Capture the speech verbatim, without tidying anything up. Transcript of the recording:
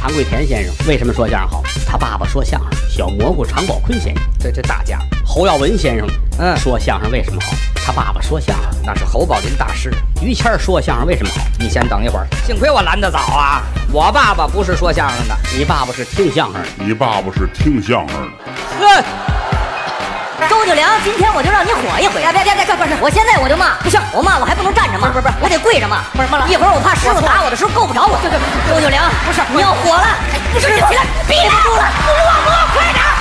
常贵田先生为什么说相声好？他爸爸说相声，小蘑菇常宝坤先生， 这这大家。 侯耀文先生， 嗯， 说相声为什么好？他爸爸说相声， 那是侯宝林大师。 于谦说相声为什么好？ 你先等一会儿，幸亏我拦得早啊！我爸爸不是说相声的， 你爸爸是听相声的， 你爸爸是听相声的。 呵。 周九良，今天我就让你火一回！别别别别，不是，我现在我就骂，不行，我骂我还不能站着骂，不是不是，我得跪着骂，不是骂了，一会儿我怕师傅打我的时候够不着我。对对，周九良，不是你要火了，不是起来，憋不住了，我我快点！